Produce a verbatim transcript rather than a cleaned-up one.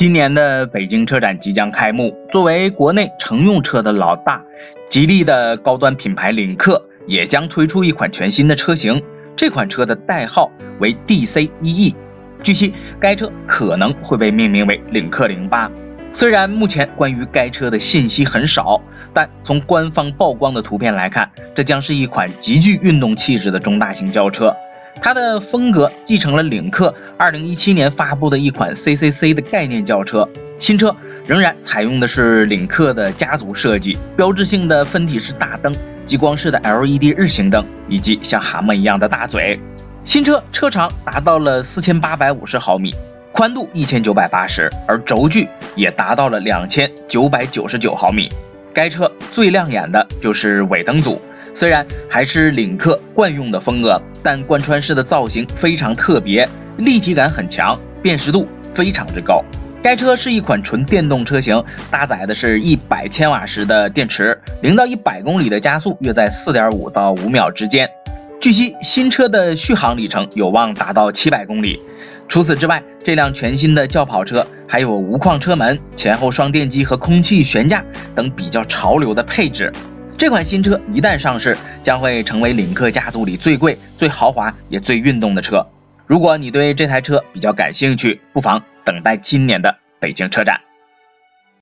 今年的北京车展即将开幕，作为国内乘用车的老大，吉利的高端品牌领克也将推出一款全新的车型，这款车的代号为 D C 一 E， 据悉该车可能会被命名为领克零八。虽然目前关于该车的信息很少，但从官方曝光的图片来看，这将是一款极具运动气质的中大型轿车。它的风格继承了领克二零一七年发布的一款 C C C 的概念轿车，新车仍然采用的是领克的家族设计，标志性的分体式大灯、激光式的 L E D 日行灯以及像蛤蟆一样的大嘴。新车车长达到了四千八百五十毫米，宽度一千九百八十，而轴距也达到了两千九百九十九毫米。该车最亮眼的就是尾灯组，虽然还是领克惯用的风格，但贯穿式的造型非常特别，立体感很强，辨识度非常之高。该车是一款纯电动车型，搭载的是一百千瓦时的电池，零到一百公里的加速约在 四点五到五秒之间。据悉新车的续航里程有望达到七百公里。除此之外，这辆全新的轿跑车还有无框车门、前后双电机和空气悬架等比较潮流的配置。这款新车一旦上市，将会成为领克家族里最贵、最豪华也最运动的车。如果你对这台车比较感兴趣，不妨等待今年的北京车展。